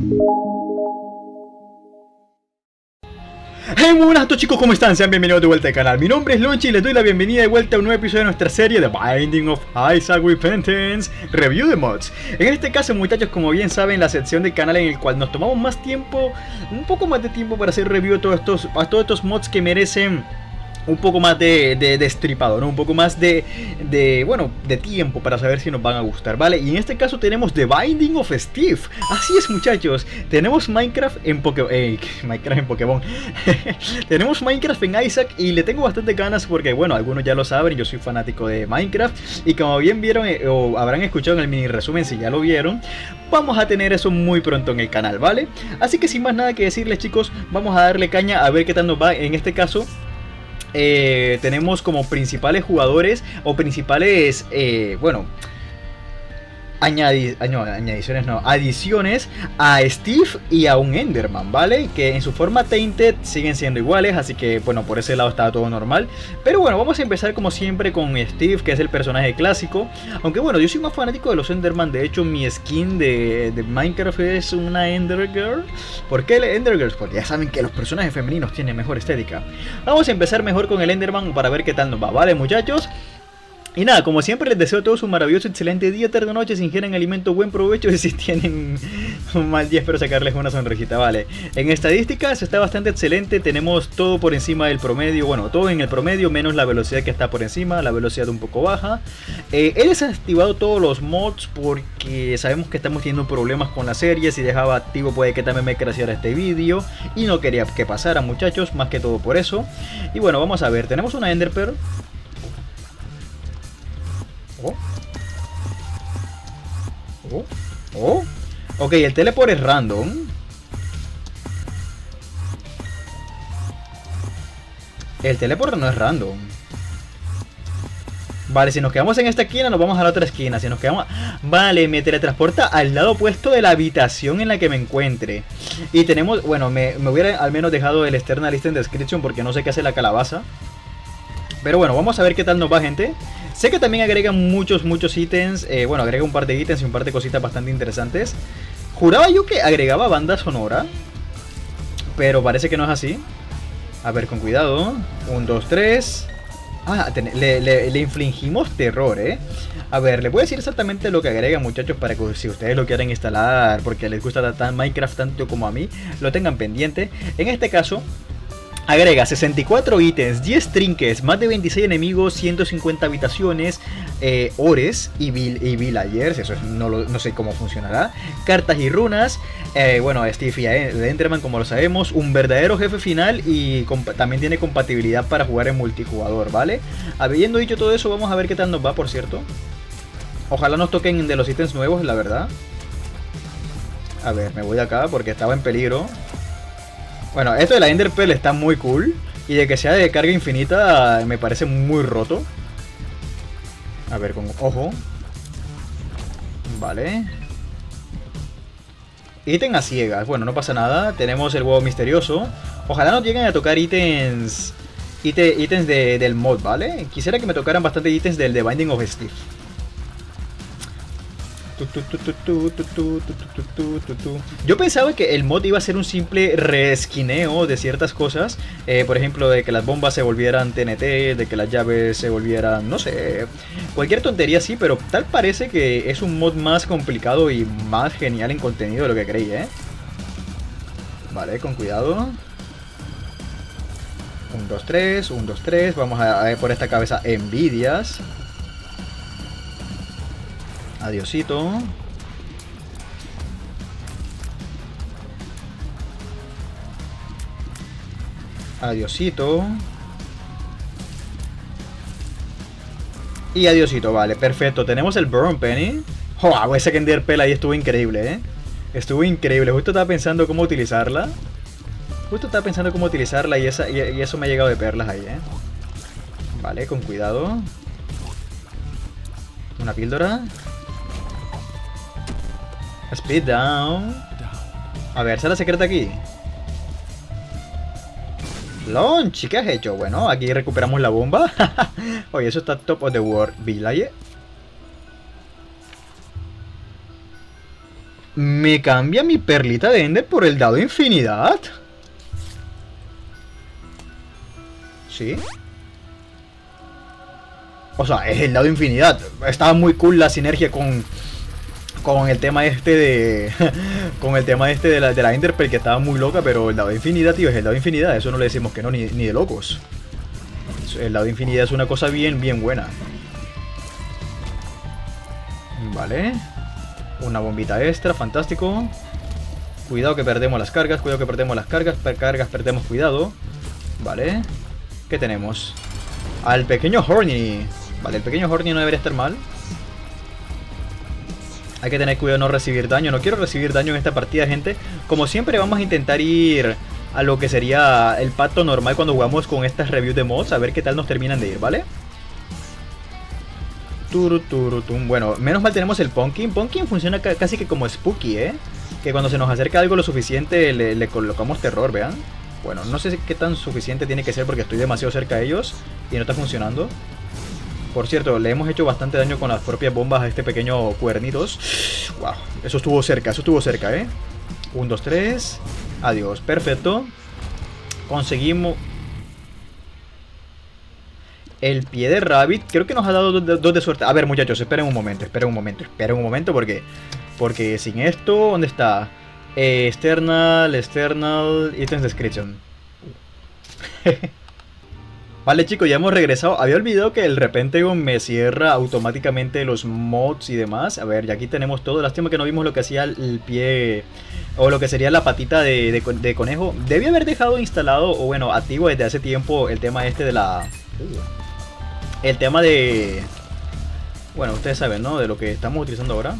Hey, muy buenas a todos chicos, ¿cómo están? Sean bienvenidos de vuelta al canal. Mi nombre es Lonchi y les doy la bienvenida de vuelta a un nuevo episodio de nuestra serie The Binding of Isaac Repentance Review de Mods. En este caso, muchachos, como bien saben, la sección del canal en el cual nos tomamos más tiempo, un poco más de tiempo para hacer review de todos estos mods que merecen un poco más de destripado, ¿no? Un poco más de tiempo para saber si nos van a gustar, ¿vale? Y en este caso tenemos The Binding of Steve. Así es, muchachos. Tenemos Minecraft en Pokémon. Minecraft en Pokémon. Tenemos Minecraft en Isaac y le tengo bastante ganas porque, bueno, algunos ya lo saben, yo soy fanático de Minecraft. Y como bien vieron o habrán escuchado en el mini resumen, si ya lo vieron, vamos a tener eso muy pronto en el canal, ¿vale? Así que sin más nada que decirles, chicos, vamos a darle caña a ver qué tal nos va en este caso. Tenemos como principales jugadores o principales, adiciones a Steve y a un Enderman, ¿vale? Que en su forma Tainted siguen siendo iguales, así que bueno, por ese lado está todo normal. Pero bueno, vamos a empezar como siempre con Steve, que es el personaje clásico. Aunque bueno, yo soy más fanático de los Enderman. De hecho, mi skin de Minecraft es una Endergirl. ¿Por qué Endergirls? Porque ya saben que los personajes femeninos tienen mejor estética. Vamos a empezar mejor con el Enderman para ver qué tal nos va, ¿vale, muchachos? Y nada, como siempre les deseo a todos un maravilloso, excelente día, tarde o noche. Si ingieren alimento, buen provecho. Y si tienen un mal día, espero sacarles una sonrisita, vale. En estadísticas está bastante excelente. Tenemos todo por encima del promedio. Bueno, todo en el promedio, menos la velocidad que está por encima. La velocidad un poco baja. He desactivado todos los mods porque sabemos que estamos teniendo problemas con la serie. Si dejaba activo puede que también me crasheara este vídeo. Y no quería que pasara, muchachos, más que todo por eso. Y bueno, vamos a ver, tenemos una Ender Pearl. Ok, el teleport es random. El teleport no es random. Vale, si nos quedamos en esta esquina nos vamos a la otra esquina. Si nos quedamos... Vale, me teletransporta al lado opuesto de la habitación en la que me encuentre. Y tenemos... Bueno, me hubiera al menos dejado el external list en description porque no sé qué hace la calabaza. Pero bueno, vamos a ver qué tal nos va, gente. Sé que también agregan muchos ítems. Bueno, agrega un par de ítems y un par de cositas bastante interesantes. Juraba yo que agregaba banda sonora, pero parece que no es así. A ver, con cuidado. 1, 2, 3. Ah, le infligimos terror, ¿eh? A ver, les voy a decir exactamente lo que agrega, muchachos, para que si ustedes lo quieren instalar porque les gusta Minecraft tanto como a mí, lo tengan pendiente. En este caso... agrega 64 ítems, 10 trinkets, más de 26 enemigos, 150 habitaciones, ores y villagers, eso es, no sé cómo funcionará, cartas y runas, bueno, Steve y Enderman como lo sabemos, un verdadero jefe final y también tiene compatibilidad para jugar en multijugador, ¿vale? Habiendo dicho todo eso, vamos a ver qué tal nos va, por cierto. Ojalá nos toquen de los ítems nuevos, la verdad. A ver, me voy de acá porque estaba en peligro. Bueno, esto de la Ender Pearl está muy cool. Y de que sea de carga infinita me parece muy roto. A ver, con ojo. Vale. Ítem a ciegas. Bueno, no pasa nada. Tenemos el huevo misterioso. Ojalá nos lleguen a tocar ítems del mod, ¿vale? Quisiera que me tocaran bastante ítems del The Binding of Steve. Yo pensaba que el mod iba a ser un simple reskineo de ciertas cosas, por ejemplo de que las bombas se volvieran TNT, de que las llaves se volvieran, no sé, cualquier tontería así, pero tal parece que es un mod más complicado y más genial en contenido de lo que creí, ¿eh? Vale, con cuidado. 1, 2, 3, 1, 2, 3, vamos a ver por esta cabeza envidias. Adiosito. Adiosito. Y adiosito, vale, perfecto. Tenemos el Burn Penny. ¡Oh! Ese Ender Pearl ahí estuvo increíble, ¿eh? Estuvo increíble. Justo estaba pensando cómo utilizarla. Y eso me ha llegado de perlas ahí, ¿eh? Vale, con cuidado. Una píldora. Speed down. A ver, ¿sale la secreta aquí? Launch, ¿qué has hecho? Bueno, aquí recuperamos la bomba. Oye, eso está top of the world. Village. ¿Me cambia mi perlita de Ender por el dado de infinidad? ¿Sí? O sea, es el dado de infinidad. Estaba muy cool la sinergia con el tema este de... con el tema este de la Enderpearl, que estaba muy loca, pero el dado de infinidad, tío, es el dado de infinidad. Eso no le decimos que no, ni de locos. El dado de infinidad es una cosa bien buena. Vale. Una bombita extra, fantástico. Cuidado que perdemos las cargas, cuidado que perdemos las cargas. Perdemos cuidado. Vale. ¿Qué tenemos? Al pequeño Horny. Vale, el pequeño Horny no debería estar mal. Hay que tener cuidado de no recibir daño. No quiero recibir daño en esta partida, gente. Como siempre vamos a intentar ir a lo que sería el pacto normal cuando jugamos con estas reviews de mods. A ver qué tal nos terminan de ir, ¿vale? Bueno, menos mal tenemos el Pumpkin. Pumpkin funciona casi que como Spooky, ¿eh? Que cuando se nos acerca algo lo suficiente le colocamos terror, ¿vean? Bueno, no sé qué tan suficiente tiene que ser porque estoy demasiado cerca de ellos y no está funcionando. Por cierto, le hemos hecho bastante daño con las propias bombas a este pequeño cuernitos. Wow, eso estuvo cerca, ¿eh? 1, 2, 3. Adiós, perfecto. Conseguimos el pie de Rabbit. Creo que nos ha dado dos de suerte. A ver, muchachos, esperen un momento porque sin esto, ¿dónde está? External, Items Description. Vale, chicos, ya hemos regresado. Había olvidado que el Repentagon me cierra automáticamente los mods y demás. A ver, y aquí tenemos todo. Lástima que no vimos lo que hacía el pie, o lo que sería la patita de conejo. Debí haber dejado instalado, o bueno, activo desde hace tiempo el tema este de la... el tema de... bueno, ustedes saben, ¿no? De lo que estamos utilizando ahora.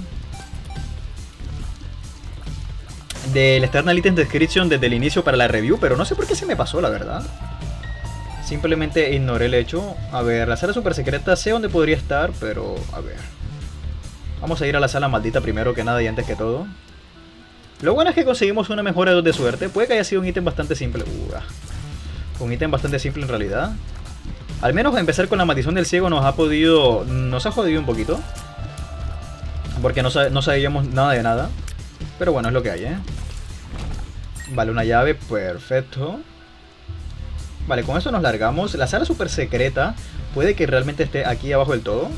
Del External Items Description desde el inicio para la review, pero no sé por qué se me pasó, la verdad. Simplemente ignoré el hecho. A ver, la sala super secreta sé dónde podría estar, pero a ver. Vamos a ir a la sala maldita primero que nada y antes que todo. Lo bueno es que conseguimos una mejora de 2 de suerte. Puede que haya sido un ítem bastante simple. Un ítem bastante simple en realidad. Al menos empezar con la maldición del ciego nos ha jodido un poquito. Porque no sabíamos nada de nada. Pero bueno, es lo que hay, ¿eh? Vale, una llave, perfecto. Vale, con eso nos largamos. La sala super secreta puede que realmente esté aquí abajo del todo.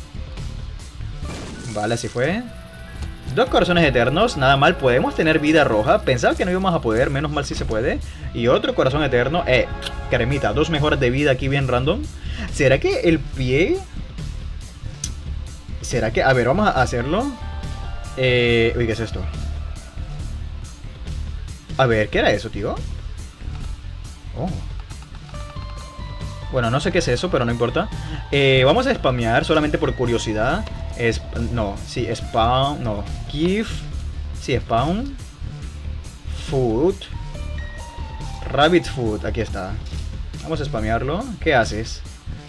Vale, así fue. 2 corazones eternos, nada mal. Podemos tener vida roja. Pensaba que no íbamos a poder, menos mal si se puede. Y otro corazón eterno. Cremita, 2 mejoras de vida aquí bien random. ¿Será que el pie? ¿Será que? A ver, vamos a hacerlo. Uy, ¿qué es esto? A ver, ¿qué era eso, tío? Oh. Bueno, no sé qué es eso, pero no importa. Vamos a spamear solamente por curiosidad. Spawn. No, give. Sí, spawn. Food. Rabbit food, aquí está. Vamos a spamearlo. ¿Qué haces?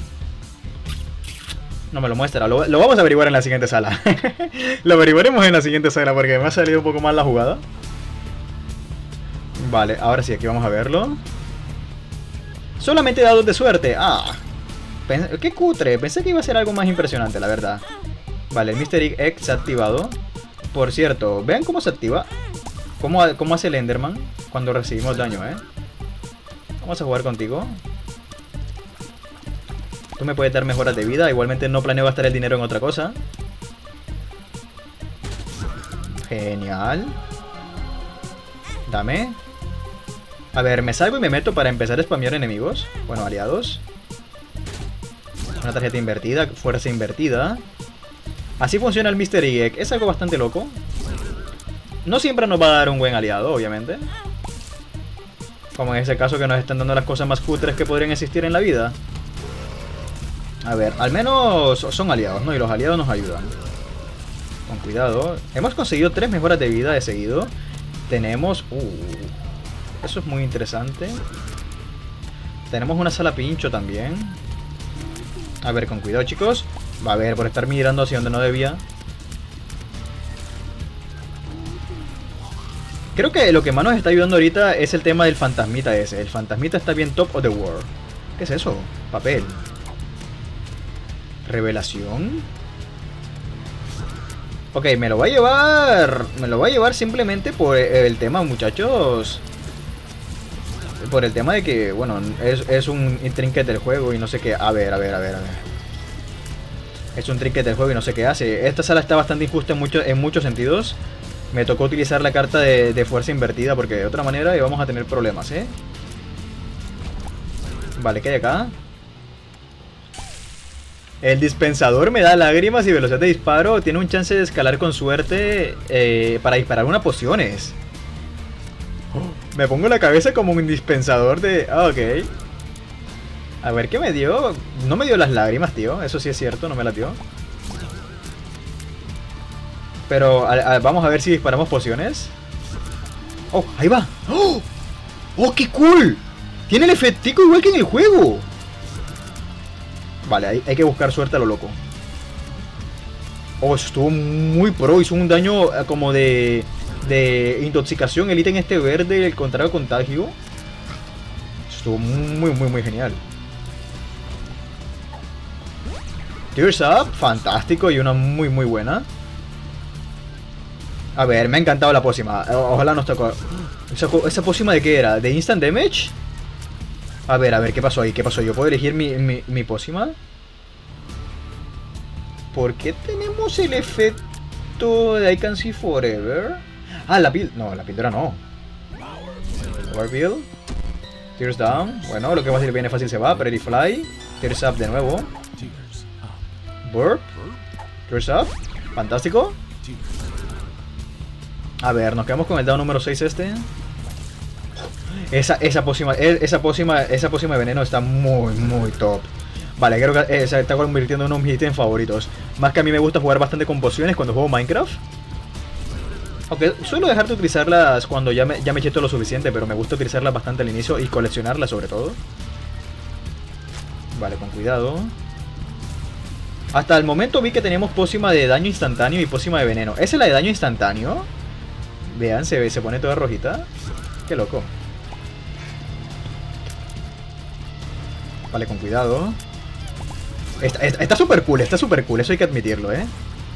No me lo muestra. Lo vamos a averiguar en la siguiente sala. Lo averiguaremos en la siguiente sala porque me ha salido un poco mal la jugada. Vale, ahora sí, aquí vamos a verlo. Solamente dados de suerte. Qué cutre. Pensé que iba a ser algo más impresionante, la verdad. Vale, el Mystery Egg se ha activado. Por cierto, vean cómo se activa. Cómo hace el Enderman cuando recibimos daño, ¿eh? Vamos a jugar contigo. Tú me puedes dar mejoras de vida. Igualmente no planeo gastar el dinero en otra cosa. Genial. Dame. A ver, me salgo y me meto para empezar a spamear enemigos. Bueno, aliados. Una tarjeta invertida, fuerza invertida. Así funciona el Mystery Egg. Es algo bastante loco. No siempre nos va a dar un buen aliado, obviamente. Como en ese caso que nos están dando las cosas más cutres que podrían existir en la vida. A ver, al menos son aliados, ¿no? Y los aliados nos ayudan. Con cuidado. Hemos conseguido 3 mejoras de vida de seguido. Tenemos... eso es muy interesante. Tenemos una sala pincho también. A ver, con cuidado, chicos. A ver, por estar mirando hacia donde no debía. Creo que lo que más nos está ayudando ahorita es el tema del fantasmita ese. El fantasmita está bien top of the world. ¿Qué es eso? Papel. Revelación. Ok, me lo voy a llevar. Me lo voy a llevar simplemente por el tema, muchachos. Por el tema de que, bueno, es un trinket del juego y no sé qué. A ver. Es un trinket del juego y no sé qué hace. Esta sala está bastante injusta en muchos sentidos. Me tocó utilizar la carta de fuerza invertida porque de otra manera íbamos a tener problemas, ¿eh? Vale, ¿qué hay acá? El dispensador me da lágrimas y velocidad de disparo. Tiene un chance de escalar con suerte para disparar unas pociones. Me pongo la cabeza como un dispensador de... ok. A ver, ¿qué me dio? No me dio las lágrimas, tío. Eso sí es cierto, no me las dio. Pero vamos a ver si disparamos pociones. ¡Oh, ahí va! ¡Oh! ¡Oh, qué cool! Tiene el efectico igual que en el juego. Vale, hay que buscar suerte a lo loco. Oh, estuvo muy pro. Hizo un daño como de intoxicación. El ítem este verde, el contrario contagio. Estuvo muy genial. Tears Up, fantástico y una muy buena. A ver, me ha encantado la pócima. Ojalá nos tocó. ¿Esa pócima de qué era? ¿De Instant Damage? A ver, ¿qué pasó ahí? ¿Qué pasó? ¿Yo puedo elegir mi pócima? ¿Por qué tenemos el efecto de I Can See Forever? Ah, la píldora. No, la píldora no. Power Pill. Tears Down. Bueno, lo que fácil viene fácil se va. Pretty Fly. Tears Up de nuevo. Burp. Tears Up. Fantástico. A ver, nos quedamos con el dado número 6 este. Esa pócima de veneno está muy top. Vale, creo que se está convirtiendo en uno de mis ítems favoritos. Más que a mí me gusta jugar bastante con pociones cuando juego Minecraft. Aunque suelo dejar de utilizarlas cuando ya me cheto lo suficiente, pero me gusta utilizarlas bastante al inicio y coleccionarlas sobre todo. Vale, con cuidado. Hasta el momento vi que teníamos pócima de daño instantáneo y pócima de veneno. ¿Esa es la de daño instantáneo? Vean, se pone toda rojita. Qué loco. Vale, con cuidado. Está súper cool, eso hay que admitirlo, ¿eh?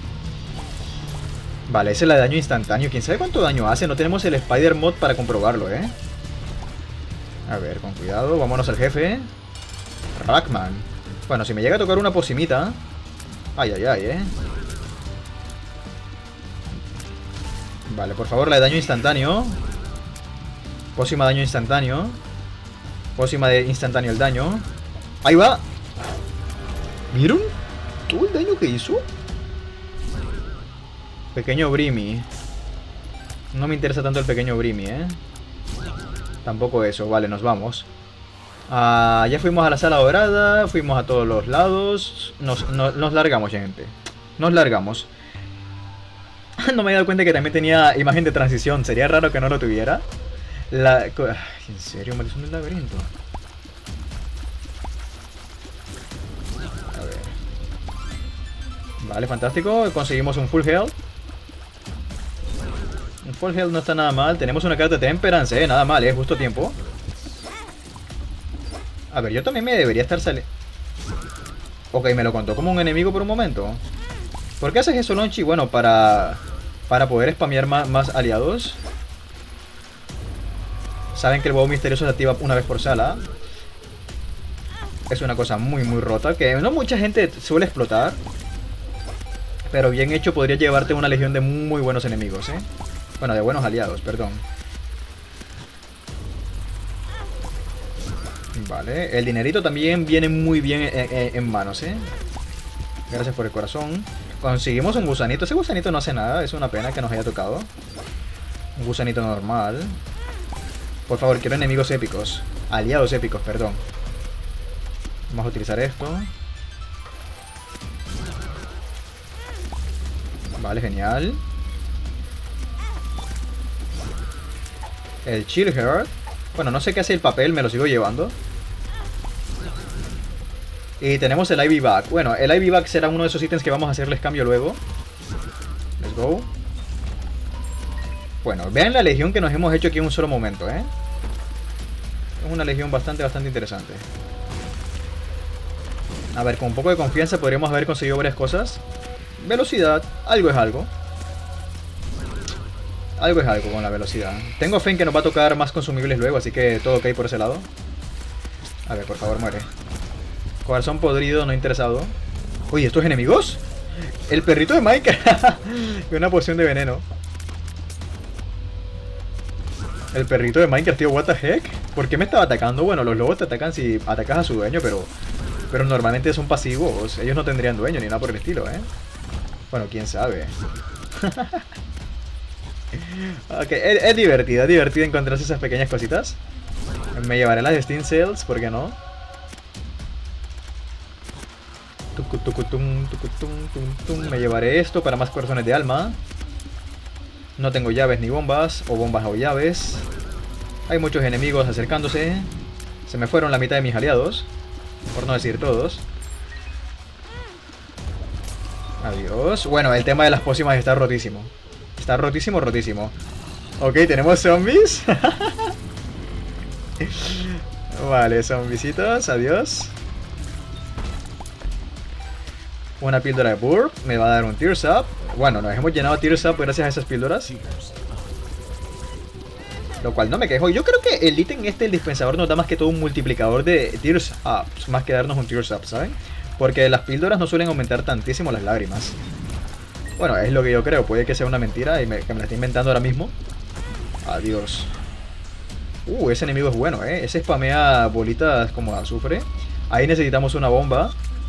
Vale, esa es la de daño instantáneo. ¿Quién sabe cuánto daño hace? No tenemos el Spider Mod para comprobarlo, ¿eh? A ver, con cuidado, vámonos al jefe. Rackman. Bueno, si me llega a tocar una posimita. Ay, ¿eh? Vale, por favor, la de daño instantáneo. Pócima de daño instantáneo. Pócima de instantáneo el daño. Ahí va. ¿Vieron todo el daño que hizo? Pequeño Brimy. No me interesa tanto el pequeño Brimy, ¿eh? Tampoco eso. Vale, nos vamos. Ya fuimos a la sala dorada. Fuimos a todos los lados. Nos largamos, gente. Nos largamos. No me he dado cuenta que también tenía imagen de transición. Sería raro que no lo tuviera. ¿En serio? ¿Maldición del laberinto? A ver. Vale, fantástico. Conseguimos un full health. Un full health no está nada mal. Tenemos una carta de Temperance, nada mal, justo a tiempo. A ver, yo también me debería estar saliendo. Ok, me lo contó como un enemigo por un momento. ¿Por qué haces eso, Lonchi? Bueno, para poder spamear más aliados. Saben que el huevo misterioso se activa una vez por sala. Es una cosa muy rota, que no mucha gente suele explotar. Pero bien hecho podría llevarte una legión de muy buenos enemigos, ¿eh? Bueno, de buenos aliados, perdón. Vale, el dinerito también viene muy bien en manos, ¿eh? Gracias por el corazón. Conseguimos un gusanito. Ese gusanito no hace nada, es una pena que nos haya tocado. Un gusanito normal. Por favor, quiero enemigos épicos. Aliados épicos, perdón. Vamos a utilizar esto. Vale, genial. El Chill Heart. Bueno, no sé qué hace el papel, me lo sigo llevando. Y tenemos el Ivy Bag. Bueno, el Ivy Bag será uno de esos ítems que vamos a hacerles cambio luego. Let's go. Bueno, vean la legión que nos hemos hecho aquí en un solo momento, ¿eh? Es una legión bastante interesante. A ver, con un poco de confianza podríamos haber conseguido varias cosas. Velocidad, algo es algo. Algo es algo con la velocidad. Tengo fe en que nos va a tocar más consumibles luego, así que todo ok por ese lado. A ver, por favor, muere. Corazón podrido, no interesado. Uy, ¿estos enemigos? El perrito de Minecraft. Y una poción de veneno. El perrito de Minecraft, tío, what the heck. ¿Por qué me estaba atacando? Bueno, los lobos te atacan si atacas a su dueño, pero normalmente son pasivos. Ellos no tendrían dueño ni nada por el estilo, ¿eh? Bueno, quién sabe. Ok, es divertido encontrarse esas pequeñas cositas. Me llevaré las Steam Cells, ¿por qué no? Me llevaré esto para más corazones de alma. No tengo llaves ni bombas, o bombas o llaves. Hay muchos enemigos acercándose. Se me fueron la mitad de mis aliados, por no decir todos. Adiós. Bueno, el tema de las pócimas está rotísimo. Está rotísimo, rotísimo. Ok, tenemos zombies. Vale, zombiesitos, adiós. Una píldora de Burp, me va a dar un Tears Up. Bueno, nos hemos llenado Tears Up gracias a esas píldoras. Lo cual no me quejo. Yo creo que el ítem el dispensador, nos da más que todo un multiplicador de Tears Up, más que darnos un Tears Up, ¿saben? Porque las píldoras no suelen aumentar tantísimo las lágrimas. Bueno, es lo que yo creo. Puede que sea una mentira y que me la esté inventando ahora mismo. Adiós. Ese enemigo es bueno, ¿eh? Ese spamea bolitas como azufre. Ahí necesitamos una bomba.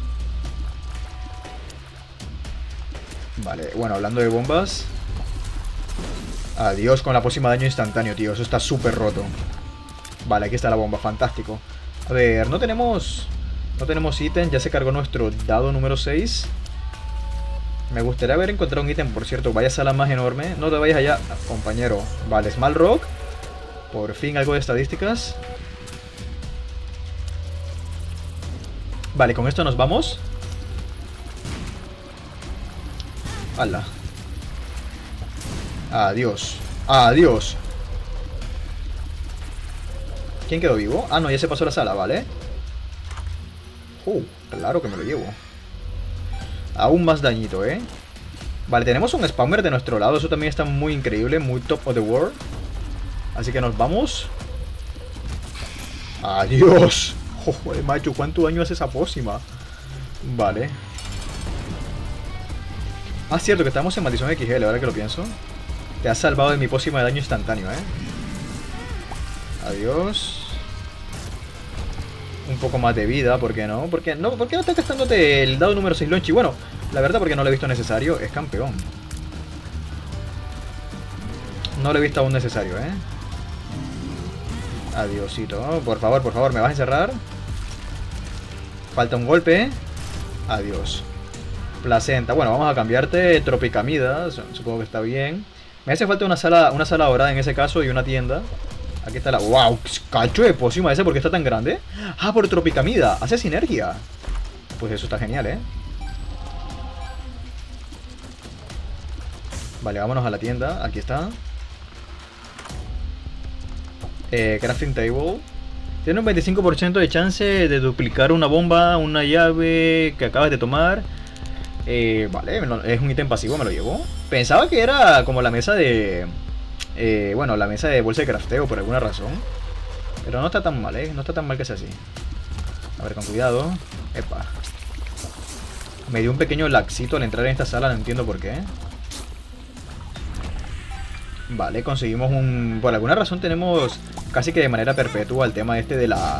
Vale, bueno, hablando de bombas. Adiós con la pócima de daño instantáneo, tío. Eso está súper roto. Vale, aquí está la bomba, fantástico. A ver, no tenemos ítem. Ya se cargó nuestro dado número 6. Me gustaría haber encontrado un ítem, por cierto. Vaya sala más enorme. No te vayas allá, compañero. Vale, Small Rock. Por fin algo de estadísticas. Vale, con esto nos vamos. ¡Hala! Adiós. Adiós. ¿Quién quedó vivo? Ah, no, ya se pasó la sala, vale. Claro que me lo llevo. Aún más dañito, ¿eh? Vale, tenemos un spawner de nuestro lado. Eso también está muy increíble. Muy top of the world. Así que nos vamos. Adiós. Joder, macho, ¿cuánto daño hace esa pócima? Vale. Ah, cierto que estamos en maldición XL, ahora que lo pienso. Te has salvado de mi pócima de daño instantáneo, ¿eh? Adiós. Un poco más de vida, ¿por qué no? ¿Por qué no estás gastándote el dado número 6 Lonchi? Bueno, la verdad porque no lo he visto necesario. Es campeón. No lo he visto aún necesario, ¿eh? Adiósito. Por favor, ¿me vas a encerrar? Falta un golpe. Adiós. Placenta. Bueno, vamos a cambiarte. Tropicamida. Supongo que está bien. Me hace falta una sala dorada en ese caso y una tienda. Aquí está la... ¡Wow! ¡Cacho de pócima ese! ¿Por qué está tan grande? ¡Ah, por Tropicamida! ¡Hace sinergia! Pues eso está genial, ¿eh? Vale, vámonos a la tienda. Aquí está. Crafting Table. Tiene un 25% de chance de duplicar una bomba, una llave que acabas de tomar. Vale, es un ítem pasivo, me lo llevo. Pensaba que era como la mesa de... bueno, la mesa de bolsa de crafteo por alguna razón. Pero no está tan mal, no está tan mal que sea así. A ver, con cuidado. Epa. Me dio un pequeño laxito al entrar en esta sala, no entiendo por qué. Vale, conseguimos un... Por alguna razón tenemos casi que de manera perpetua el tema este de la...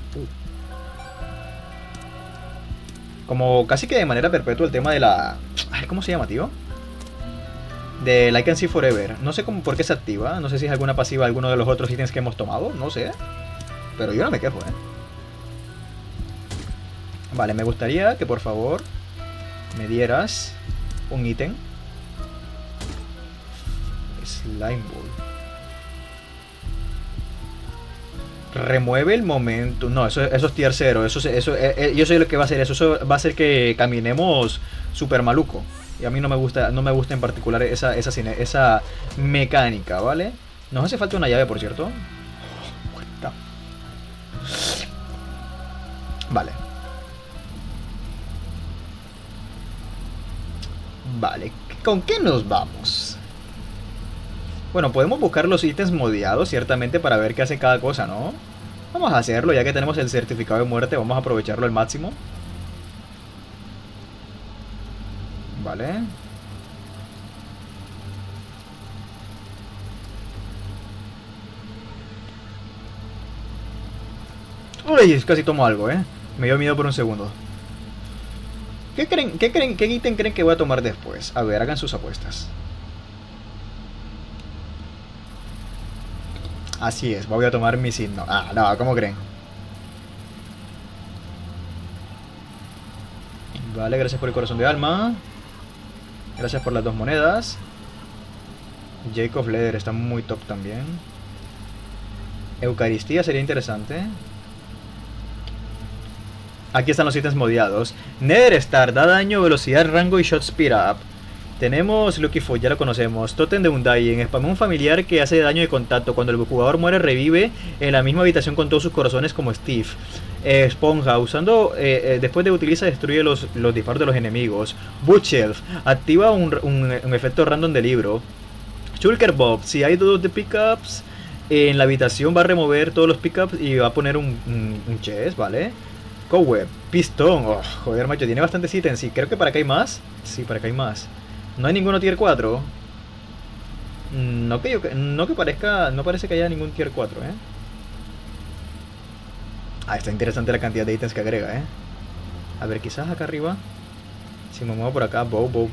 Como casi que de manera perpetua el tema de la... Ay, ¿cómo se llama, tío? De I Can See Forever. No sé por qué se activa. No sé si es alguna pasiva de alguno de los otros ítems que hemos tomado. No sé. Pero yo no me quejo, Vale, me gustaría que por favor me dieras un ítem. Slime Ball. Remueve el momento. No, eso es tier 0. Yo sé lo que va a hacer eso. Eso va a hacer que caminemos super maluco. Y a mí no me gusta en particular esa mecánica, ¿vale? Nos hace falta una llave, por cierto. Vale. Vale. ¿Con qué nos vamos? Bueno, podemos buscar los ítems modiados, ciertamente, para ver qué hace cada cosa, ¿no? Vamos a hacerlo, ya que tenemos el certificado de muerte, vamos a aprovecharlo al máximo. Vale. Uy, casi tomo algo, Me dio miedo por un segundo. ¿Qué creen? ¿Qué ítem creen que voy a tomar después? A ver, hagan sus apuestas. Así es, voy a tomar mi signo. Ah, no, ¿cómo creen? Vale, gracias por el corazón de alma. Gracias por las 2 monedas. Jacob Leder está muy top también. Eucaristía sería interesante. Aquí están los ítems modiados. Nether Star, da daño, velocidad, rango y shot speed up. Tenemos Lucky Foot, ya lo conocemos. Totem de Undying, spam un familiar que hace daño de contacto. Cuando el jugador muere, revive en la misma habitación con todos sus corazones como Steve. Esponja, usando después de utiliza, destruye los disparos de los enemigos. Bookshelf, activa un efecto random de libro. Shulker Bob, si hay 2 de pickups en la habitación, va a remover todos los pickups y va a poner un chest, ¿vale? Cowweb, pistón, oh, joder macho, tiene bastantes ítems. Sí, creo que para acá hay más. Sí, para acá hay más. No hay ninguno tier 4. No que parezca. No parece que haya ningún tier 4, Ah, está interesante la cantidad de ítems que agrega, A ver, quizás acá arriba. Si me muevo por acá,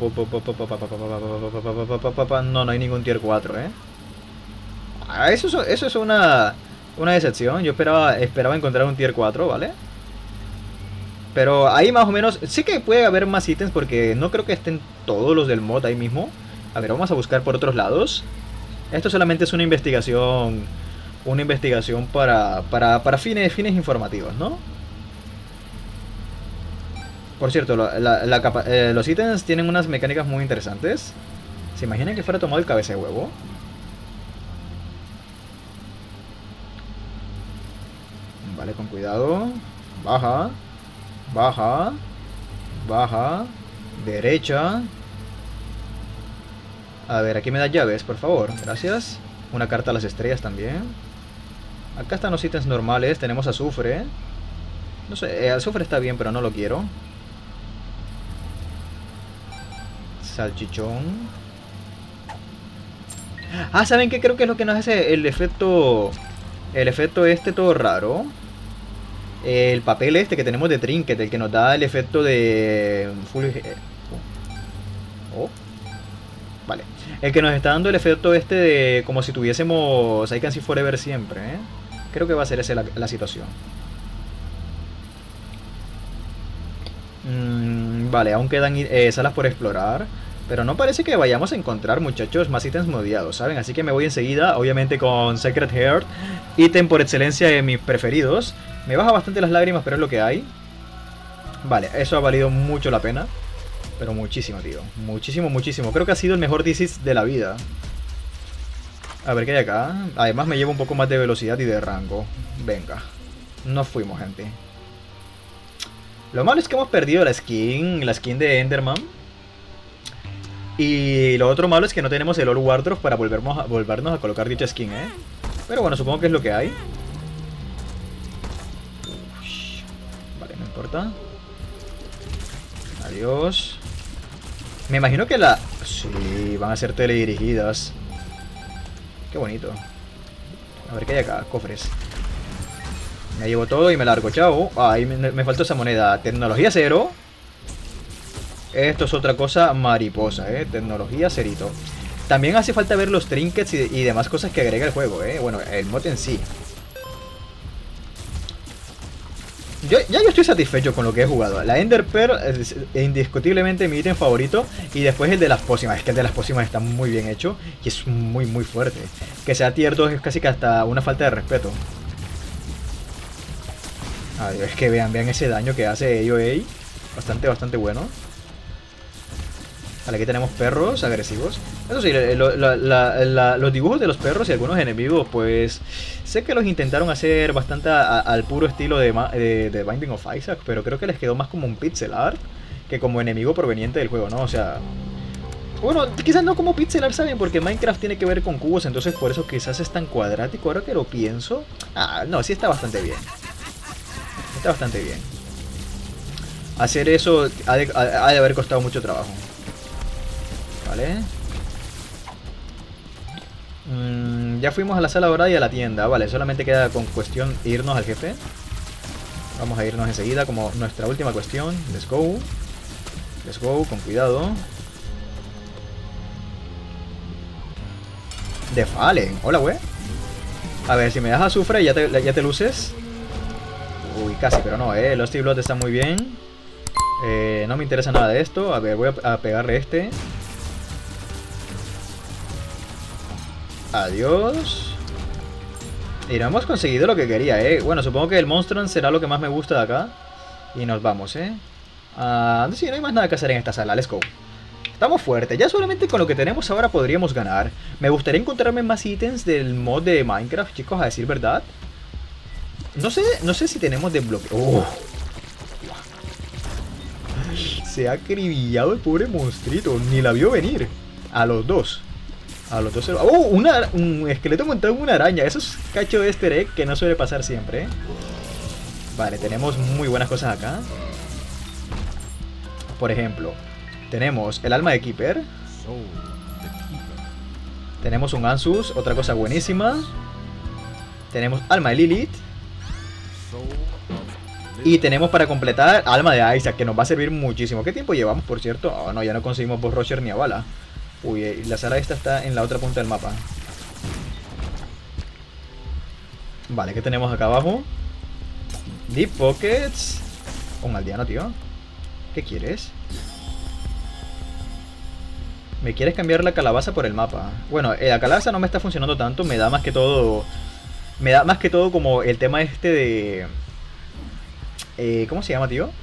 no, no hay ningún tier 4, Ah, eso es una decepción. Yo esperaba encontrar un tier 4, ¿vale? Pero ahí más o menos, sí que puede haber más ítems porque no creo que estén todos los del mod ahí mismo. A ver, vamos a buscar por otros lados. Esto solamente es una investigación para fines informativos, ¿no? Por cierto, los ítems tienen unas mecánicas muy interesantes. ¿Se imaginan que fuera tomado el cabeza de huevo? Vale, con cuidado. Baja. Baja. Baja. Derecha. A ver, aquí me da llaves, por favor. Gracias. Una carta a las estrellas también. Acá están los ítems normales. Tenemos azufre. No sé, azufre está bien, pero no lo quiero. Salchichón. Ah, ¿saben qué? Creo que es lo que nos hace el efecto... El efecto este todo raro. El papel este que tenemos de Trinket, el que nos da el efecto de... Oh. Vale. El que nos está dando el efecto este de... Como si tuviésemos I Can See Forever siempre, Creo que va a ser esa la situación. Vale, aún quedan salas por explorar. Pero no parece que vayamos a encontrar, muchachos, más ítems modiados, ¿saben? Así que me voy enseguida, obviamente con Sacred Heart. Ítem por excelencia de mis preferidos. Me baja bastante las lágrimas, pero es lo que hay. Vale, eso ha valido mucho la pena. Pero muchísimo, tío. Muchísimo, muchísimo. Creo que ha sido el mejor Thesis de la vida. A ver qué hay acá. Además me lleva un poco más de velocidad y de rango. Venga. Nos fuimos, gente. Lo malo es que hemos perdido la skin de Enderman. Y lo otro malo es que no tenemos el All Wardrobe para volvernos a colocar dicha skin, Pero bueno, supongo que es lo que hay. Vale, no importa. Adiós. Me imagino que sí, van a ser teledirigidas. Qué bonito. A ver qué hay acá, cofres. Me llevo todo y me largo, chao. Ahí me faltó esa moneda. Tecnología 0. Esto es otra cosa mariposa, Tecnología cerito. También hace falta ver los trinkets y demás cosas que agrega el juego, Bueno, el mod en sí. Yo estoy satisfecho con lo que he jugado. La Ender Pearl es indiscutiblemente mi ítem favorito. Y después el de las pócimas. Es que el de las pócimas está muy bien hecho. Y es muy, muy fuerte. Que sea tier 2 es casi que hasta una falta de respeto. Ay, es que vean ese daño que hace AOA. Bastante bueno. Vale, aquí tenemos perros agresivos. Eso sí, los dibujos de los perros y algunos enemigos, pues... Sé que los intentaron hacer bastante al puro estilo de Binding of Isaac, pero creo que les quedó más como un pixel art que como enemigo proveniente del juego, ¿no? O sea... Bueno, quizás no como pixel art, ¿saben? Porque Minecraft tiene que ver con cubos, entonces por eso quizás es tan cuadrático. Ahora que lo pienso... Ah, no, sí está bastante bien. Está bastante bien. Hacer eso ha de haber costado mucho trabajo. Vale. Ya fuimos a la sala dorada y a la tienda. Vale, solamente queda con cuestión irnos al jefe. Vamos a irnos enseguida como nuestra última cuestión. Let's go. Let's go, con cuidado. De Fallen. Hola, güey. A ver, si me das azufre ya te luces. Uy, casi, pero no, Los T-Blood están muy bien. No me interesa nada de esto. A ver, voy a pegarle este. Adiós. Y no hemos conseguido lo que quería, Bueno, supongo que el Monstrum será lo que más me gusta de acá. Y nos vamos, sí, no hay más nada que hacer en esta sala. Let's go. Estamos fuertes. Ya solamente con lo que tenemos ahora podríamos ganar. Me gustaría encontrarme más ítems del mod de Minecraft, chicos, a decir verdad. No sé si tenemos desbloqueo. Se ha acribillado el pobre monstruito. Ni la vio venir. A los dos. ¡Oh! Un esqueleto montado en una araña. Eso es cacho de easter egg que no suele pasar siempre, Vale, tenemos muy buenas cosas acá. Por ejemplo, tenemos el alma de Keeper. Tenemos un Ansus, otra cosa buenísima. Tenemos alma de Lilith. Y tenemos para completar alma de Isaac, que nos va a servir muchísimo. ¿Qué tiempo llevamos, por cierto? Oh, no, ya no conseguimos Boss Roger ni a bala. Uy, la sala esta está en la otra punta del mapa. Vale, ¿qué tenemos acá abajo? Deep Pockets. Un aldeano, tío. ¿Qué quieres? Me quieres cambiar la calabaza por el mapa. Bueno, la calabaza no me está funcionando tanto. Me da más que todo... como el tema este de... ¿cómo se llama, tío?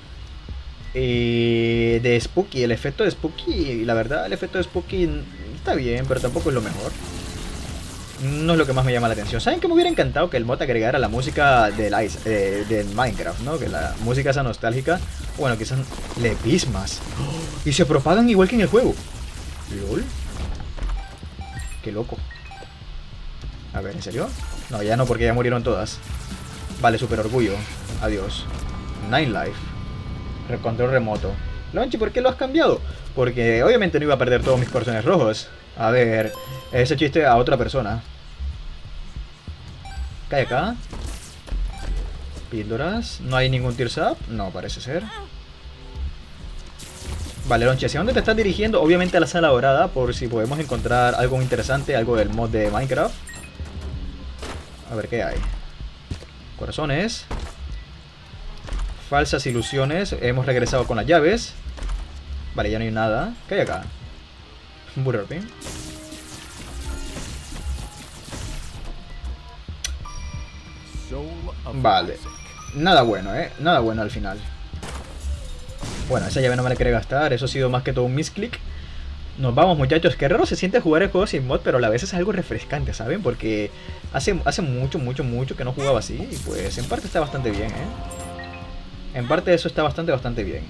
De Spooky, el efecto de Spooky. La verdad, el efecto de Spooky está bien, pero tampoco es lo mejor. No es lo que más me llama la atención. ¿Saben que me hubiera encantado que el mod agregara la música del Minecraft, ¿no? Que la música esa nostálgica. Bueno, quizás le pismas. Y se propagan igual que en el juego. ¿Lol? Qué loco. A ver, ¿en serio? No, ya no, porque ya murieron todas. Vale, super orgullo. Adiós. Nine Life. Control remoto. Lonchi, ¿por qué lo has cambiado? Porque obviamente no iba a perder todos mis corazones rojos. A ver, ese chiste a otra persona. ¿Qué hay acá? Píldoras. ¿No hay ningún Tears Up? No, parece ser. Vale, Lonchi, ¿hacia dónde te estás dirigiendo? Obviamente a la sala dorada, por si podemos encontrar algo interesante, algo del mod de Minecraft. A ver qué hay. Corazones. Falsas ilusiones. Hemos regresado con las llaves. Vale, ya no hay nada. ¿Qué hay acá? Burger Pin. Vale. Nada bueno, Nada bueno al final. Bueno, esa llave no me la quiere gastar. Eso ha sido más que todo un misclick. Nos vamos, muchachos. Qué raro se siente jugar el juego sin mod, pero a la vez es algo refrescante, ¿saben? Porque hace mucho que no jugaba así. Y pues en parte está bastante bien, En parte eso está bastante bien.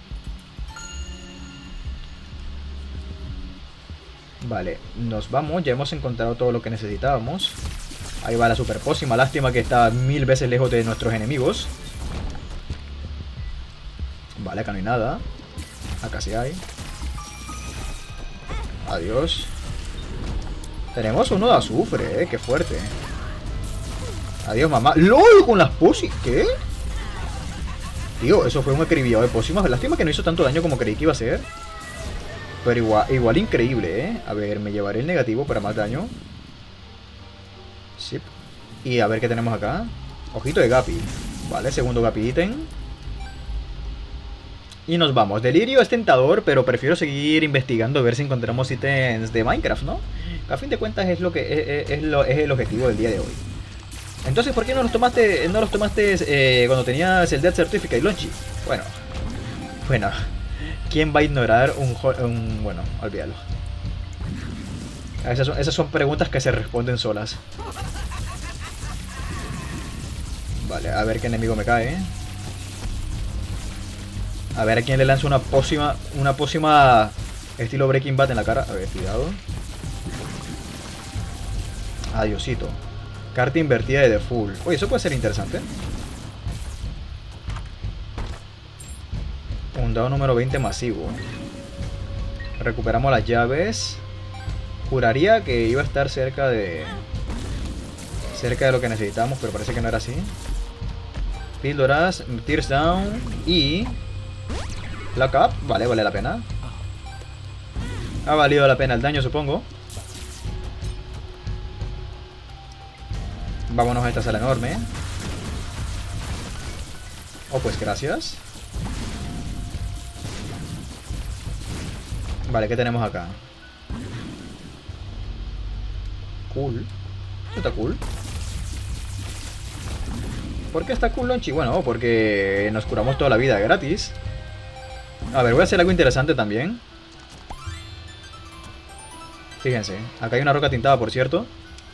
Vale, nos vamos. Ya hemos encontrado todo lo que necesitábamos. Ahí va la super pócima. Lástima que está 1000 veces lejos de nuestros enemigos. Vale, acá no hay nada. Acá sí hay. Adiós. Tenemos uno de azufre, qué fuerte. Adiós, mamá. ¡LOL! Con las pócimas. ¿Qué? Tío, eso fue un acribillado de pócimas. Lástima que no hizo tanto daño como creí que iba a hacer. Pero igual increíble, A ver, me llevaré el negativo para más daño. Sí. Y a ver qué tenemos acá. Ojito de Gapi. Vale, segundo Gapi ítem. Y nos vamos. Delirio es tentador, pero prefiero seguir investigando a ver si encontramos ítems de Minecraft, ¿no? Que a fin de cuentas es lo que es el objetivo del día de hoy. Entonces, ¿por qué no los tomaste cuando tenías el Death Certificate, Lonchi? Bueno, ¿quién va a ignorar un bueno, olvídalo. Esas son preguntas que se responden solas. Vale, a ver qué enemigo me cae. A ver a quién le lanzo una pócima Estilo Breaking Bad en la cara. A ver, cuidado. Adiosito. Carta invertida de full. Oye, eso puede ser interesante. Un dado número 20 masivo. Recuperamos las llaves. Juraría que iba a estar cerca de lo que necesitamos, pero parece que no era así. Píldoras, Tears Down y Lock Up. Vale, vale la pena. Ha valido la pena el daño, supongo. Vámonos a esta sala enorme. Oh, pues gracias. Vale, ¿qué tenemos acá? Cool. Está cool. ¿Por qué está cool, Lonchi? Bueno, porque nos curamos toda la vida gratis. A ver, voy a hacer algo interesante también. Fíjense, acá hay una roca tintada, por cierto.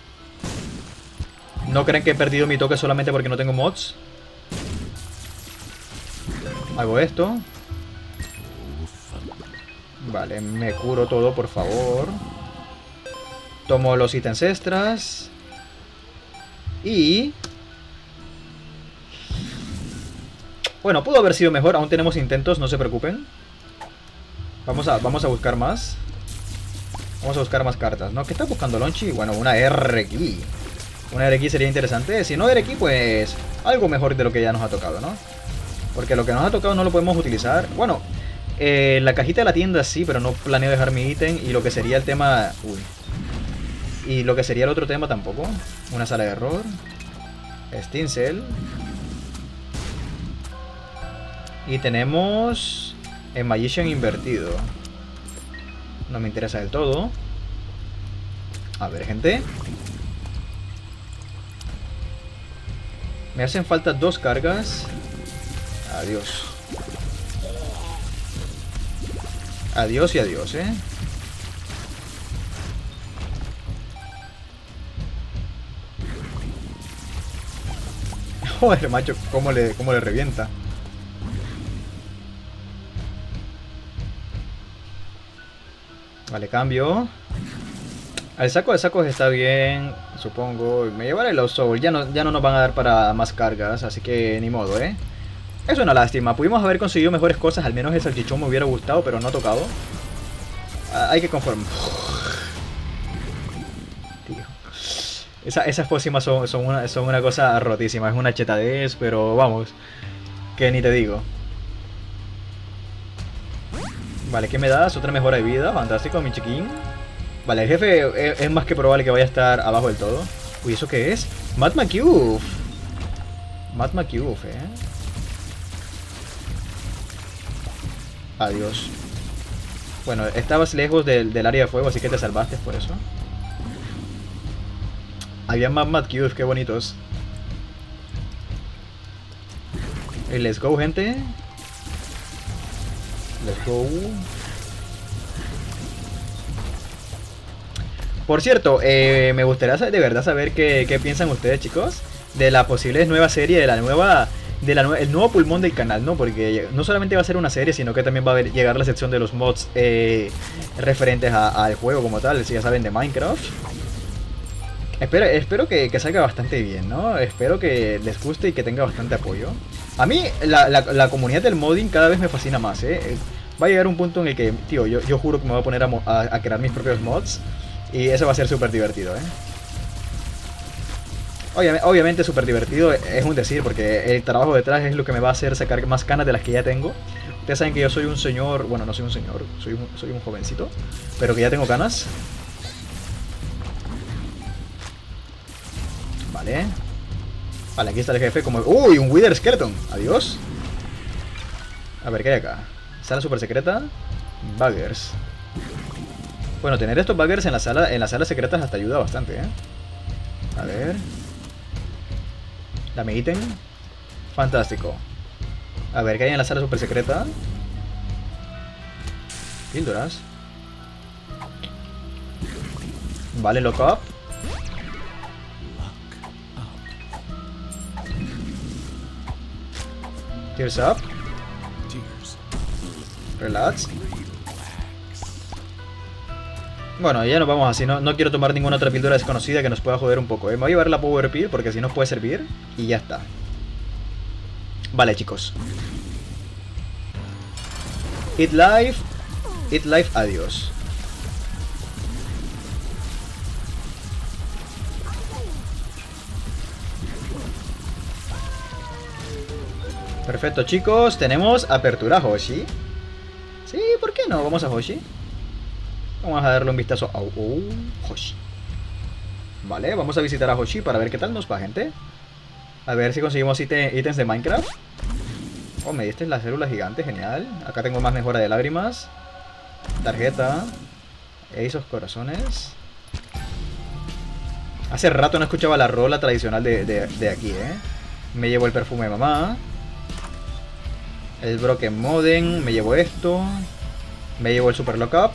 ¿No creen que he perdido mi toque solamente porque no tengo mods? Hago esto. Vale, me curo todo, por favor. Tomo los ítems extras. Y... bueno, pudo haber sido mejor. Aún tenemos intentos, no se preocupen. Vamos a buscar más. Vamos a buscar más cartas, ¿no? ¿Qué está buscando Lonchi? Bueno, una RX. Una RX sería interesante. Si no RX, pues algo mejor de lo que ya nos ha tocado, ¿no? Porque lo que nos ha tocado no lo podemos utilizar. Bueno, la cajita de la tienda sí, pero no planeo dejar mi ítem. Y lo que sería el tema... uy. Y lo que sería el otro tema tampoco. Una sala de error. Stinsel. Y tenemos... el Magician invertido. No me interesa del todo. A ver, gente. Me hacen falta 2 cargas. Adiós. Adiós y adiós, Joder, macho, cómo le revienta. Vale, cambio. El saco de sacos está bien, supongo. Me llevaré los Soul. Ya no nos van a dar para más cargas, así que ni modo, Es una lástima. Pudimos haber conseguido mejores cosas. Al menos el salchichón me hubiera gustado, pero no ha tocado. Hay que conformar. Tío. Esas pócimas son una cosa rotísima. Es una chetadez, pero vamos. Que ni te digo. Vale, ¿qué me das? Otra mejora de vida. Fantástico, mi chiquín. Vale, el jefe es más que probable que vaya a estar abajo del todo. Uy, ¿eso qué es? Matt McCube. Matt McCube, Adiós. Bueno, estabas lejos del área de fuego, así que te salvaste por eso. Había más Matt McCube, qué bonitos. Let's go, gente. Let's go. Por cierto, me gustaría de verdad saber qué piensan ustedes, chicos, de la posible nueva serie, el nuevo pulmón del canal, ¿no? Porque no solamente va a ser una serie, sino que también va a llegar la sección de los mods referentes al juego como tal, si ya saben, de Minecraft. Espero que salga bastante bien, ¿no? Espero que les guste y que tenga bastante apoyo. A mí, la comunidad del modding cada vez me fascina más, Va a llegar un punto en el que, tío, yo juro que me voy a poner a crear mis propios mods. Y eso va a ser súper divertido, Obviamente súper divertido es un decir, porque el trabajo detrás es lo que me va a hacer sacar más canas de las que ya tengo. Ustedes saben que yo soy un señor, bueno, no soy un señor, soy un jovencito, pero que ya tengo canas. Vale. Vale, aquí está el jefe como... ¡Uy! Un Wither Skeleton. Adiós. A ver, ¿qué hay acá? Sala super secreta. Buggers. Bueno, tener estos buggers en las salas secretas hasta ayuda bastante, A ver. Dame ítem. Fantástico. A ver, ¿qué hay en la sala super secreta? Píldoras. Vale, lock up. Tears up. Relax. Bueno, ya nos vamos así, no quiero tomar ninguna otra píldora desconocida que nos pueda joder un poco, ¿eh? Me voy a llevar la Power Pill porque así nos puede servir y ya está. Vale, chicos. Eat life, adiós. Perfecto, chicos, tenemos apertura a Hoshi. Sí, ¿por qué no? Vamos a Hoshi. Vamos a darle un vistazo a Hoshi. Vale, vamos a visitar a Hoshi para ver qué tal nos va, gente. A ver si conseguimos ítems de Minecraft. Oh, me diste la célula gigante, genial. Acá tengo más mejora de lágrimas. Tarjeta. Esos corazones. Hace rato no escuchaba la rola tradicional de aquí, ¿eh? Me llevo el perfume de mamá. El Broken Modem. Me llevo esto. Me llevo el Super Lockup.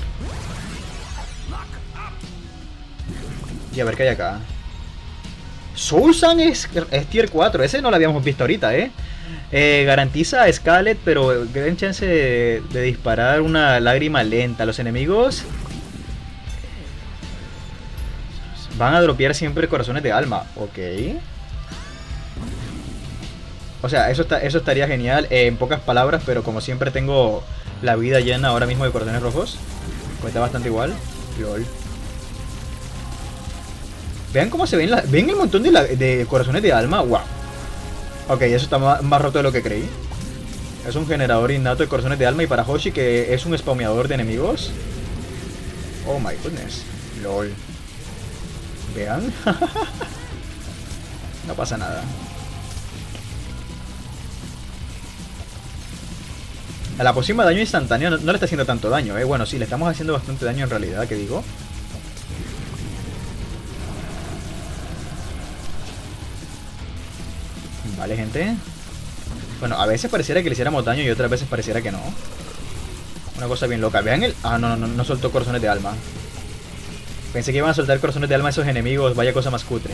Y a ver qué hay acá. Soulsan es tier 4. Ese no lo habíamos visto ahorita, ¿eh? Garantiza a Scarlet, pero gran chance de disparar una lágrima lenta. Los enemigos van a dropear siempre corazones de alma. Ok. O sea, eso estaría genial en pocas palabras, pero como siempre tengo la vida llena ahora mismo de corazones rojos, pues está bastante igual. LOL. Vean cómo se ven, ven el montón de corazones de alma. Wow. Ok, eso está más roto de lo que creí. Es un generador innato de corazones de alma. Y para Hoshi, que es un spawneador de enemigos. Oh my goodness. LOL. Vean. No pasa nada. A la pócima daño instantáneo no le está haciendo tanto daño, Bueno, sí, le estamos haciendo bastante daño en realidad, ¿qué digo? Vale, gente. Bueno, a veces pareciera que le hiciéramos daño y otras veces pareciera que no. Una cosa bien loca. Vean el... Ah, no soltó corazones de alma. Pensé que iban a soltar corazones de alma a esos enemigos. Vaya cosa más cutre.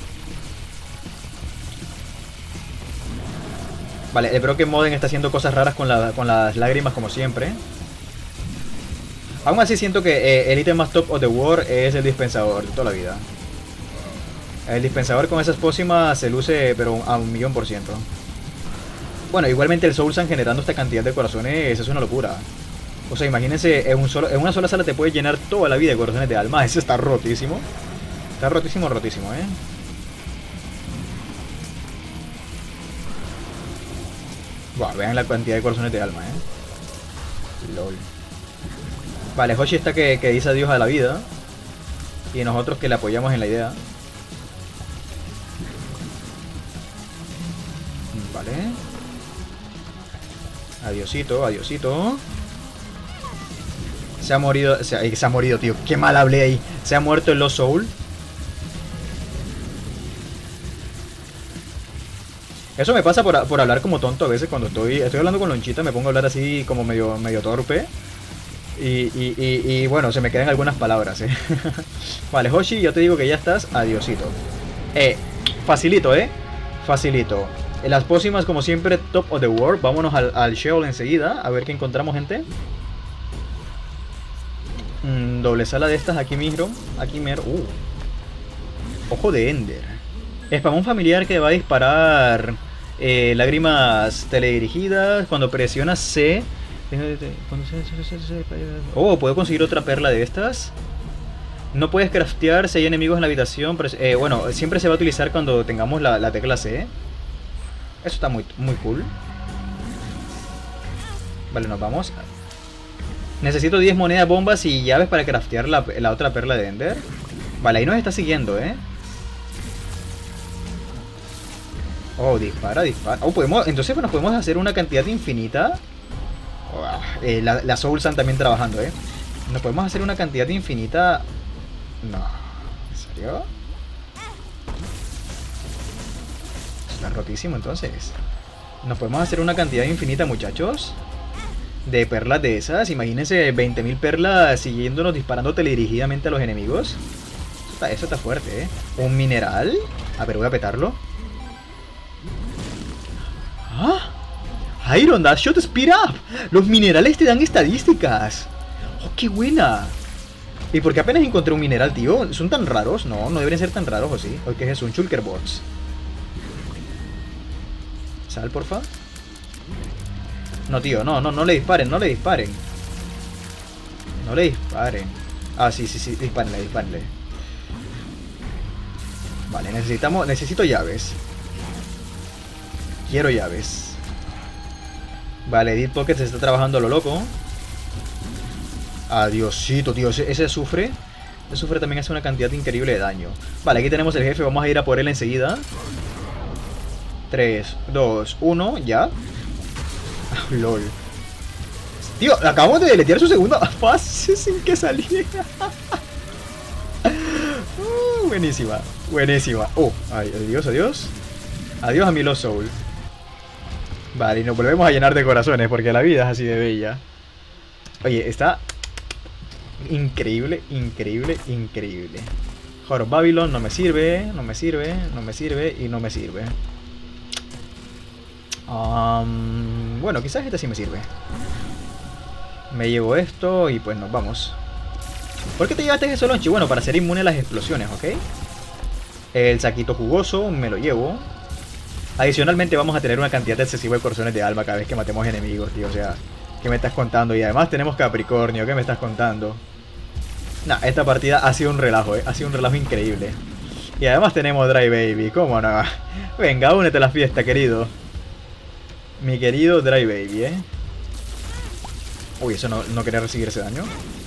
Vale, el Broken Modem está haciendo cosas raras con las lágrimas como siempre. Aún así siento que el ítem más top of the war es el dispensador de toda la vida. El dispensador con esas pócimas se luce pero a 1.000.000%. Bueno, igualmente el Soulsan generando esta cantidad de corazones es una locura. O sea, imagínense, en una sola sala te puede llenar toda la vida de corazones de alma. Eso está rotísimo. Está rotísimo, rotísimo, Buah, vean la cantidad de corazones de alma, LOL. Vale, Hoshi está que dice adiós a la vida. Y nosotros que le apoyamos en la idea. Vale. Adiosito, adiosito. Se ha morido, tío. Qué mal hablé ahí. Se ha muerto el Lost Soul. Eso me pasa por hablar como tonto a veces cuando estoy hablando con Lonchita, me pongo a hablar así como medio torpe. Y bueno, se me quedan algunas palabras, Vale, Hoshi, yo te digo que ya estás. Adiosito. Facilito, Facilito. Las pócimas, como siempre, top of the world. Vámonos al Sheol enseguida. A ver qué encontramos, gente. Doble sala de estas aquí mismo. Aquí mero. Ojo de Ender. Spamón familiar que va a disparar lágrimas teledirigidas. Cuando presionas C. Oh, puedo conseguir otra perla de estas. No puedes craftear si hay enemigos en la habitación. Pero, bueno, siempre se va a utilizar cuando tengamos la tecla C. Eso está muy cool. Vale, nos vamos. Necesito 10 monedas, bombas y llaves para craftear la otra perla de Ender. Vale, ahí nos está siguiendo, Oh, dispara. Oh, entonces nos podemos hacer una cantidad infinita. La Soulsan también trabajando, Nos podemos hacer una cantidad infinita. No, ¿en serio? Está rotísimo entonces. Nos podemos hacer una cantidad infinita, muchachos, de perlas de esas. Imagínense 20.000 perlas siguiéndonos, disparando teledirigidamente a los enemigos. Eso está fuerte, Un mineral. A ver, voy a petarlo. Iron Dash Shot Speed Up. Los minerales te dan estadísticas. Oh, qué buena. ¿Y por qué apenas encontré un mineral, tío? ¿Son tan raros? No, no deberían ser tan raros, ¿o sí? ¿O qué es eso? Un Shulker Box. Sal, porfa. No, tío, no le disparen, no le disparen. No le disparen. Ah, sí, dispárenle, dispárenle. Vale, necesito llaves. Quiero llaves. Vale, Deep Pocket se está trabajando a lo loco. Adiosito, tío, ese sufre. Ese sufre también hace una cantidad increíble de daño. Vale, aquí tenemos el jefe, vamos a ir a por él enseguida. 3, 2, 1, ya. LOL. Tío, acabamos de deletear su segunda fase sin que saliera. Buenísima, buenísima. Oh, ay, adiós, adiós. Adiós a mi Lost Soul. Vale, y nos volvemos a llenar de corazones porque la vida es así de bella. Oye, está increíble, increíble, increíble. Horror Babylon no me sirve, no me sirve, no me sirve y no me sirve. Bueno, quizás este sí me sirve. Me llevo esto y pues nos vamos. ¿Por qué te llevaste eso, Lonchi? Bueno, para ser inmune a las explosiones, ¿ok? El saquito jugoso me lo llevo. Adicionalmente vamos a tener una cantidad excesiva de corazones de alma cada vez que matemos enemigos, tío. O sea, ¿qué me estás contando? Y además tenemos Capricornio, ¿qué me estás contando? Nah, esta partida ha sido un relajo, ha sido un relajo increíble. Y además tenemos Dry Baby, ¿cómo no? Venga, únete a la fiesta, querido. Mi querido Dry Baby, Uy, eso no quería recibir ese daño.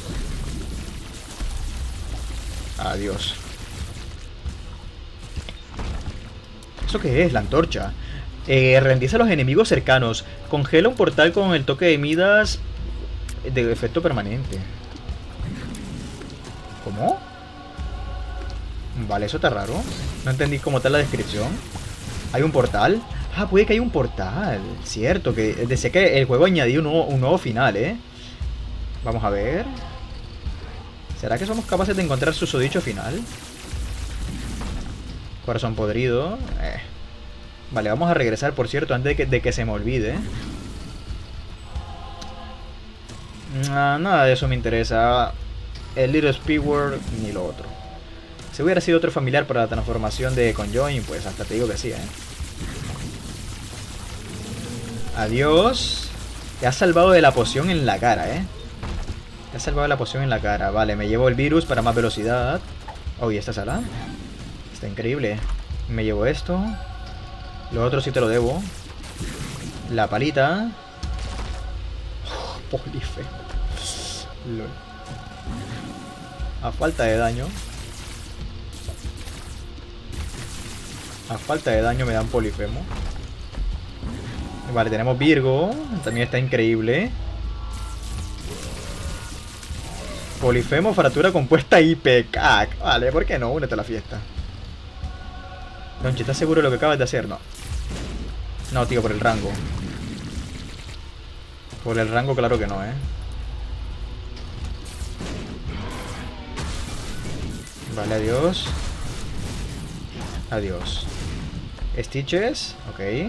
Adiós. ¿Eso qué es? La antorcha. Rendiza a los enemigos cercanos. Congela un portal con el toque de Midas de efecto permanente. ¿Cómo? Vale, eso está raro. No entendí cómo está la descripción. ¿Hay un portal? Ah, puede que haya un portal. Cierto, que decía que el juego añadió un nuevo final, Vamos a ver. ¿Será que somos capaces de encontrar su susodicho final? Corazón podrido. Vale, vamos a regresar, por cierto, antes de que se me olvide. Nada de eso me interesa. El Little Speedward ni lo otro. Si hubiera sido otro familiar para la transformación de Conjoin, pues hasta te digo que sí, Adiós. Te has salvado de la poción en la cara, Te has salvado de la poción en la cara. Vale, me llevo el virus para más velocidad. Oh, ¿y esta sala? Está increíble. Me llevo esto. Lo otro sí te lo debo. La palita. Polife. LOL. A falta de daño. A falta de daño me dan Polifemo. Vale, tenemos Virgo. También está increíble. Polifemo, fractura compuesta IPCAC. Vale, ¿por qué no? Únete a la fiesta. Lonchi, ¿estás seguro de lo que acabas de hacer? No. No, tío, por el rango. Por el rango, claro que no, Vale, adiós. Adiós. Stitches, ok.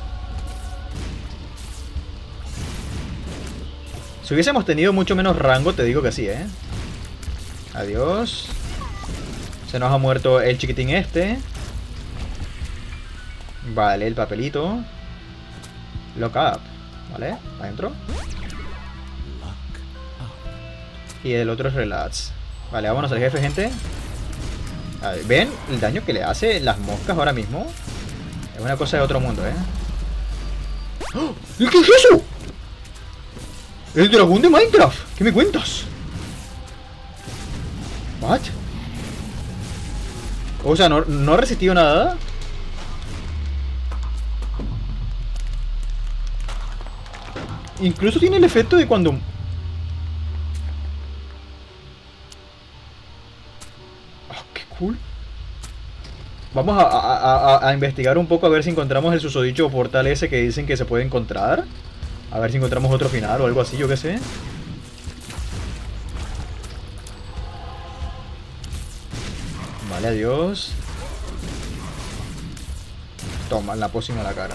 Si hubiésemos tenido mucho menos rango, te digo que sí, Adiós. Se nos ha muerto el chiquitín este. Vale, el papelito. Lock up. Vale, adentro. Y el otro es relax. Vale, vámonos al jefe, gente. A ver, ¿ven el daño que le hace las moscas ahora mismo? Es una cosa de otro mundo, ¡Oh! ¿Y qué es eso? ¡El dragón de Minecraft! ¿Qué me cuentas? ¿What? O sea, no ha resistido nada. Incluso tiene el efecto de cuando... ¡Qué cool! Vamos a investigar un poco a ver si encontramos el susodicho portal ese que dicen que se puede encontrar. A ver si encontramos otro final o algo así, yo qué sé. Vale, adiós. Toma, la pócima a la cara.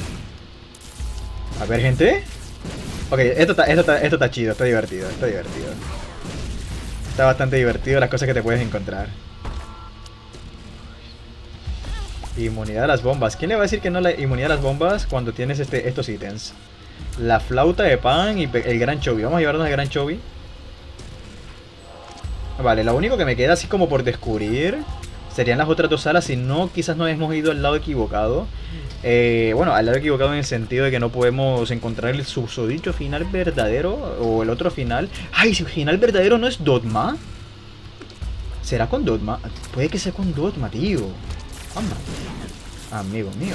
A ver, gente. Ok, esto está chido, está divertido, está divertido. está bastante divertido las cosas que te puedes encontrar. Inmunidad a las bombas. ¿Quién le va a decir que no la inmunidad a las bombas cuando tienes estos ítems? La flauta de pan y el gran Chovy. Vamos a llevarnos al gran Chovy. Vale, lo único que me queda así como por descubrir serían las otras dos salas. Si no, quizás nos hemos ido al lado equivocado. Bueno, al lado equivocado en el sentido de que no podemos encontrar el susodicho final verdadero o el otro final. ¡Ay! Si el final verdadero no es Dogma. ¿Será con Dogma? Puede que sea con Dogma, tío. Vamos. Amigo mío.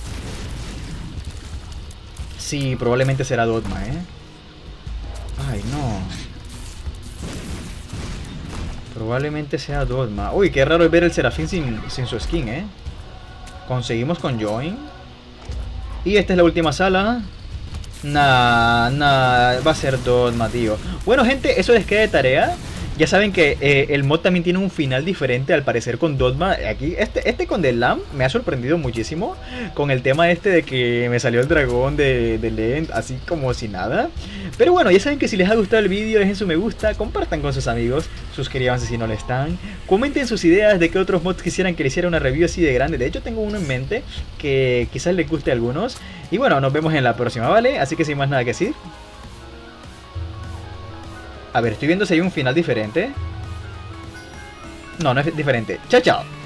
Sí, probablemente será Dogma, ¿eh? Ay, no. Probablemente sea Dogma. Uy, qué raro es ver el Serafín sin su skin, ¿eh? Conseguimos con Join. Y esta es la última sala. Nah, va a ser Dogma, tío. Bueno, gente, eso les queda de tarea. Ya saben que el mod también tiene un final diferente al parecer con Dogma. Aquí, este con The Lamb me ha sorprendido muchísimo. Con el tema este de que me salió el dragón de Lend, así como si nada. Pero bueno, ya saben que si les ha gustado el vídeo, dejen su me gusta, compartan con sus amigos, suscríbanse si no lo están. Comenten sus ideas de qué otros mods quisieran que les hiciera una review así de grande. De hecho tengo uno en mente que quizás les guste a algunos. Y bueno, nos vemos en la próxima, ¿vale? Así que sin más nada que decir. A ver, estoy viendo si hay un final diferente. No, no es diferente. Chao, chao.